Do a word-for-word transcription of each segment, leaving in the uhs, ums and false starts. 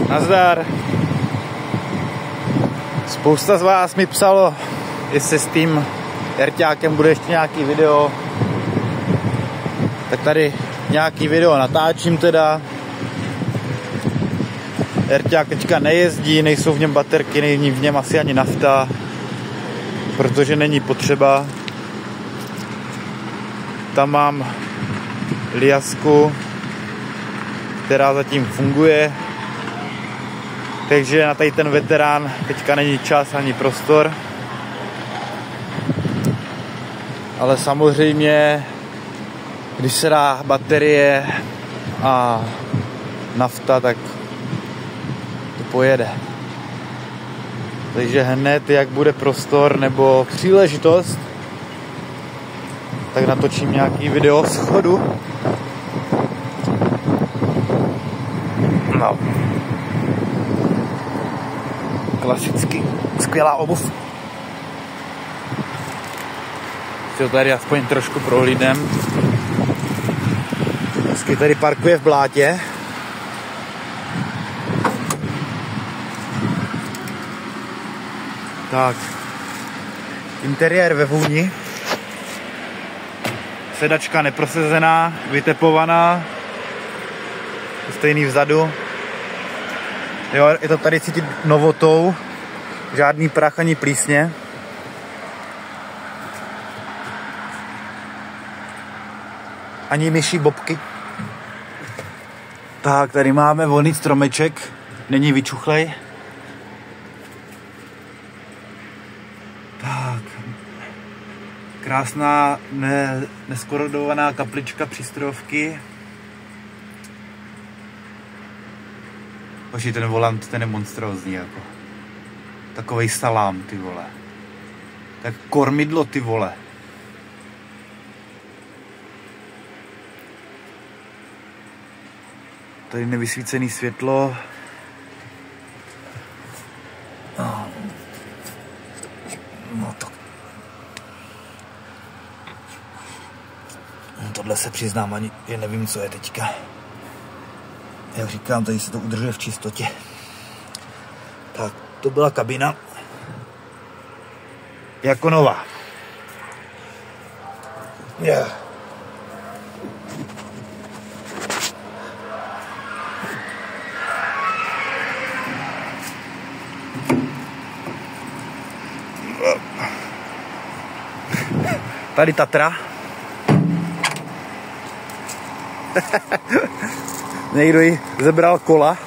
Nazdar. Spousta z vás mi psalo, jestli s tím erťákem bude ještě nějaký video. Tak tady nějaký video natáčím teda. Erťák teďka nejezdí, nejsou v něm baterky, není v něm asi ani nafta, protože není potřeba. Tam mám Liasku, která zatím funguje. Takže na tady ten veterán teďka není čas ani prostor. Ale samozřejmě, když se dá baterie a nafta, tak to pojede. Takže hned, jak bude prostor nebo příležitost, tak natočím nějaký video z chodu. No. Klasicky skvělá obuv. Si to tady aspoň trošku prohlídnem. Hezky tady parkuje v blátě. Tak. Interiér ve vůni. Sedačka neprosezená, vytepovaná. Stejný vzadu. Jo, je to tady cítit novotou. Žádný prach ani plísně. Ani myší bobky. Tak, tady máme volný stromeček. Není vyčuchlej. Tak. Krásná ne, neskorodovaná kaplička přístrojovky. Bože, ten volant, ten je monstrózní jako. Takovej salám, ty vole. Tak kormidlo, ty vole. Tady nevysvícený světlo. No to... Tohle se přiznám ani, že nevím, co je teďka. Jak říkám, tady se to udržuje v čistotě. Tak, to byla kabina. Jako nová. Yeah. Tady Tatra. Někdo jí zebral kola.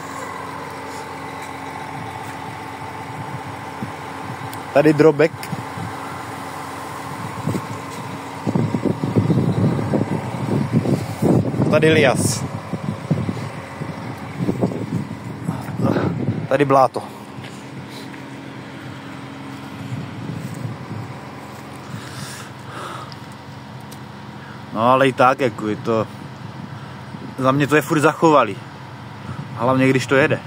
Tady drobek. Tady Lias. Tady bláto. No ale i tak, jako je to... Za mě to je furt zachovalý. Hlavně když to jede.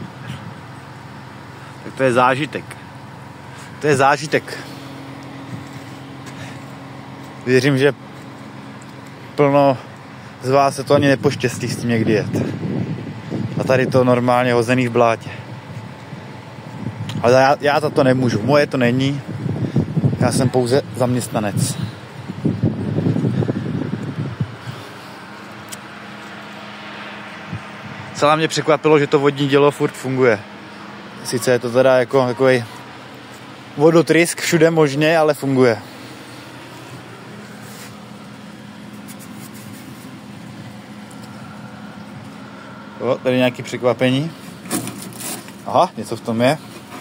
Tak to je zážitek. To je zážitek. Věřím, že plno z vás se to ani nepoštěstí s tím někdy jet. A tady to normálně hozený v blátě. Ale já, já za to nemůžu. Moje to není. Já jsem pouze zaměstnanec. Celá mě překvapilo, že to vodní dělo furt funguje. Sice je to teda jako takový vodotrysk všude možně, ale funguje. O, tady nějaké překvapení. Aha, něco v tom je.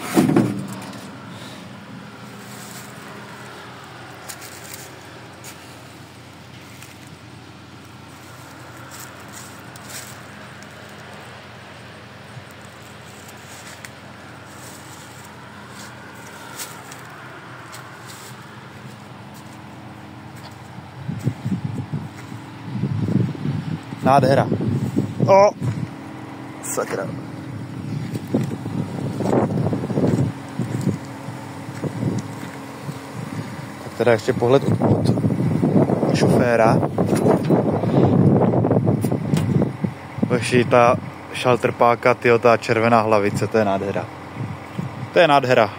Nádhera. O! Sakra. Tak teda ještě pohled od, od šoféra. Vaši ta šaltrpáka, tyjo, ta červená hlavice, to je nádhera. To je nádhera.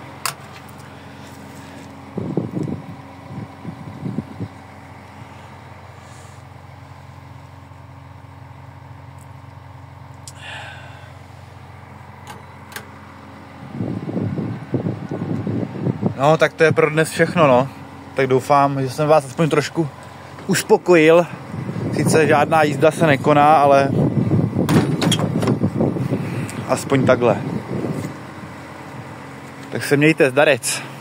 No, tak to je pro dnes všechno, no. Tak doufám, že jsem vás aspoň trošku uspokojil. Sice žádná jízda se nekoná, ale aspoň takhle. Tak se mějte, zdarec.